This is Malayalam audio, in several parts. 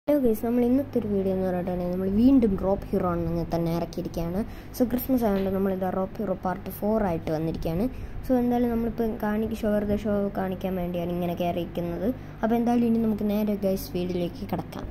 Hello guys, we will വീണ്ടും ഡ്രോപ്പ് ഹീറോ ആണെന്ന് തന്നെ ഇറക്കിയിരിക്കുകയാണ്. സോ ക്രിസ്മസ് ആയതുകൊണ്ട് നമ്മൾ ഇത് ഡ്രോപ്പ് ഹീറോ പാർട്ട് 4 ആയിട്ട് വന്നിരിക്കുകയാണ്. സോ എന്തായാലും നമ്മളിപ്പോൾ ഷോ കാണിക്കാൻ വേണ്ടിയാണ് ഇങ്ങനെ കയറിയിരിക്കുന്നത്. അപ്പോൾ എന്തായാലും ഇനി നമുക്ക് നേരെ ഗൈസ് വീഡിയോയിലേക്ക് കിടക്കാം.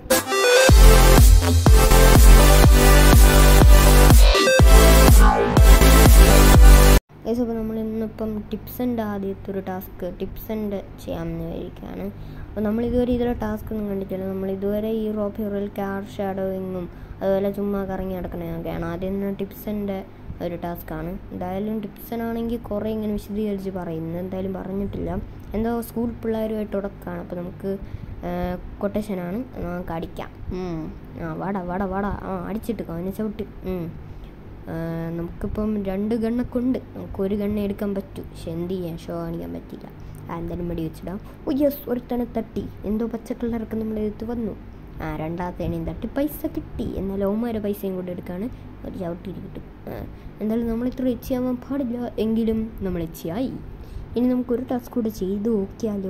ഗൈസ് അപ്പോൾ നമ്മൾ ഇന്നിപ്പം ടിപ്സിൻ്റെ ആദ്യത്തെ ഒരു ടാസ്ക് ചെയ്യാമെന്ന് വിചാരിക്കുകയാണ്. അപ്പോൾ നമ്മളിതുവരെ ഇതിലെ ടാസ്ക് ഒന്നും കണ്ടിട്ടില്ല. നമ്മളിതുവരെ ഈ ഡ്രോപ്പ് ഹീറോയിൽ കാർ ഷാഡോയിങ്ങും അതുപോലെ ചുമ്മാ കറങ്ങി നടക്കണതൊക്കെയാണ്. ആദ്യം തന്നെ ടിപ്സിൻ്റെ ഒരു ടാസ്ക്കാണ്. എന്തായാലും ടിപ്സനാണെങ്കിൽ കുറേ ഇങ്ങനെ വിശദീകരിച്ച് പറയുന്നത് എന്തായാലും പറഞ്ഞിട്ടില്ല. എന്തോ സ്കൂൾ പിള്ളേരുമായിട്ട് തുടക്കമാണ്. അപ്പോൾ നമുക്ക് കൊട്ടേഷനാണ്, നമുക്ക് അടിക്കാം. വാടാ അടിച്ചിട്ട് അവനെ ചവിട്ടി. നമുക്കിപ്പം 2 ഗണ്ണൊക്കെ ഉണ്ട്. നമുക്കൊരു ഗണ്ണ് എടുക്കാൻ പറ്റൂ. പക്ഷെ എന്ത് ചെയ്യാൻ, ഷോ കാണിക്കാൻ പറ്റില്ല. എന്തായാലും മടി വെച്ചിടാം. യെസ്, ഒരുത്തനെ തട്ടി. എന്തോ പച്ച കളറൊക്കെ നമ്മൾ എടുത്ത് വന്നു. രണ്ടാമത്തേനെയും തട്ടി പൈസ കിട്ടി. എന്നാൽ ഓമാരെ പൈസയും കൂടെ എടുക്കാണ്. ഒരു ചവിട്ടിയിട്ട് കിട്ടും. എന്തായാലും നമ്മളിത്ര എച്ചിയാവാൻ പാടില്ല, എങ്കിലും നമ്മൾ എച്ചിയായി. ഇനി നമുക്കൊരു ടാസ്ക് കൂടെ ചെയ്ത് നോക്കിയാലോ.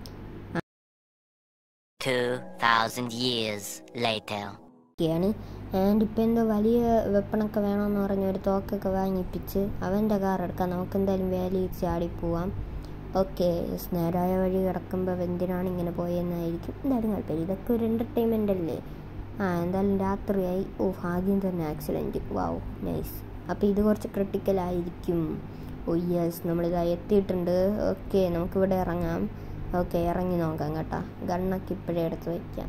2000 years later. ആൻഡ് ഇപ്പം എന്തോ വലിയ വെപ്പണൊക്കെ വേണമെന്ന് പറഞ്ഞ് ഒരു തോക്കൊക്കെ വാങ്ങിപ്പിച്ച് അവൻ്റെ കാർ എടുക്കാം. നമുക്കെന്തായാലും വേലയിൽ ചാടിപ്പോവാം. ഓക്കെ, നേരായ വഴി കിടക്കുമ്പോൾ എന്തിനാണ് ഇങ്ങനെ പോയെന്നായിരിക്കും. എന്തായാലും കുഴപ്പമില്ല, ഇതൊക്കെ ഒരു എൻ്റർടൈൻമെൻ്റ് അല്ലേ. എന്തായാലും രാത്രിയായി. ആദ്യം തന്നെ ആക്സിഡൻറ്റ്. വാവ്, നൈസ്. അപ്പോൾ ഇത് കുറച്ച് ക്രിട്ടിക്കലായിരിക്കും. യെസ്, നമ്മളിതാ എത്തിയിട്ടുണ്ട്. ഓക്കെ, നമുക്കിവിടെ ഇറങ്ങാം. ഓക്കെ, ഇറങ്ങി നോക്കാം കേട്ടോ. ഗണ്ണൊക്കെ ഇപ്പോഴേ എടുത്ത് വയ്ക്കാം.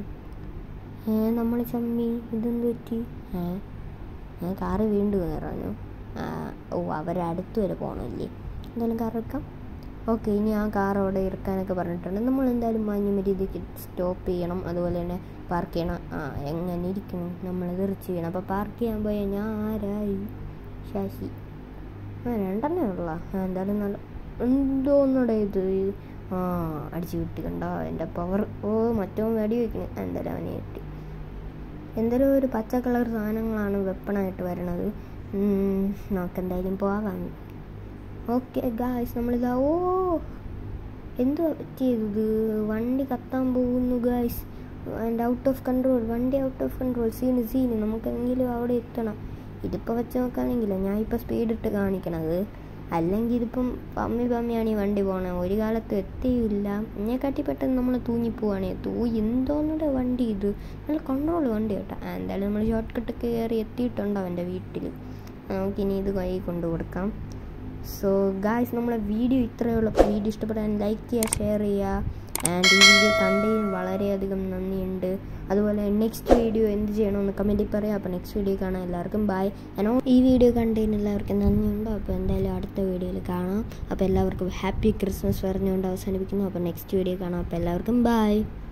നമ്മൾ ചമ്മി. ഇതെന്ത് പറ്റി? കാറ് വീണ്ടും കയറാനോ? അവരടുത്ത് വരെ പോകണമല്ലേ. എന്തായാലും കാർ എടുക്കാം. ഓക്കെ, ഇനി ആ കാർ അവിടെ ഇറക്കാനൊക്കെ പറഞ്ഞിട്ടുണ്ട്. നമ്മളെന്തായാലും മാന്യമര്യാദയ്ക്ക് സ്റ്റോപ്പ് ചെയ്യണം. അതുപോലെ തന്നെ പാർക്ക് ചെയ്യണം. എങ്ങനെ ഇരിക്കണം, നമ്മൾ തെറിച്ച് ചെയ്യണം. അപ്പോൾ പാർക്ക് ചെയ്യാൻ പോയാൽ ഞാൻ ആരായി? ശശി. 2 ഉള്ള. എന്തായാലും നല്ല എന്തോന്നടെ ഇത്. അടിച്ച് കിട്ടി. കണ്ടോ എൻ്റെ പവർ. മറ്റോ വെടി വയ്ക്കണം. എന്തായാലും അവനെ കിട്ടി. എന്തായാലും ഒരു പച്ച കളർ സാധനങ്ങളാണ് വെപ്പണായിട്ട് വരണത്. നമുക്കെന്തായാലും പോകാം. ഓക്കെ ഗായ്സ്, നമ്മളിതാ. എന്തോ പറ്റിയത്? വണ്ടി കത്താൻ പോകുന്നു guys. And out of control. വണ്ടി ഔട്ട് ഓഫ് കൺട്രോൾ. സീന് നമുക്കെങ്കിലും അവിടെ എത്തണം. ഇതിപ്പോൾ വെച്ച് നോക്കുകയാണെങ്കിലോ ഞാൻ ഇപ്പോൾ സ്പീഡിട്ട് കാണിക്കണത്. അല്ലെങ്കിൽ ഇതിപ്പം പമ്മിയാണ് ഈ വണ്ടി പോകണത്. ഒരു കാലത്ത് എത്തിയില്ല. എന്നെക്കാട്ടി പെട്ടെന്ന് നമ്മൾ തൂങ്ങിപ്പോവാണേ. എന്തോന്നിട്ട് വണ്ടി ഇത്. നല്ല കൺട്രോൾ വണ്ടി കേട്ടോ. എന്തായാലും നമ്മൾ ഷോർട്ട് കട്ടൊക്കെ കയറി എത്തിയിട്ടുണ്ടോ അവൻ്റെ വീട്ടിൽ. നമുക്കിനി ഇത് കൈ കൊണ്ടു കൊടുക്കാം. സോ ഗായ്സ്, നമ്മളെ വീഡിയോ ഇത്രയേ ഉള്ളൂ. അപ്പോൾ വീഡിയോ ഇഷ്ടപ്പെട്ടാൽ ലൈക്ക് ചെയ്യുക, ഷെയർ ചെയ്യുക. ആൻഡ് ഈ വീഡിയോ കണ്ടതിന് വളരെയധികം നന്ദിയുണ്ട്. അതുപോലെ നെക്സ്റ്റ് വീഡിയോ എന്ത് ചെയ്യണമെന്ന് കമൻറ്റിൽ പറയാം. അപ്പോൾ നെക്സ്റ്റ് വീഡിയോ കാണാം. എല്ലാവർക്കും ബൈ. ഈ വീഡിയോ കണ്ടതിന് എല്ലാവർക്കും നന്ദിയുണ്ട്. അപ്പോൾ എന്തായാലും അടുത്ത വീഡിയോയിൽ കാണാം. അപ്പോൾ എല്ലാവർക്കും ഹാപ്പി ക്രിസ്മസ് പറഞ്ഞുകൊണ്ട് അവസാനിപ്പിക്കുന്നു. അപ്പോൾ നെക്സ്റ്റ് വീഡിയോ കാണാം. അപ്പോൾ എല്ലാവർക്കും ബൈ.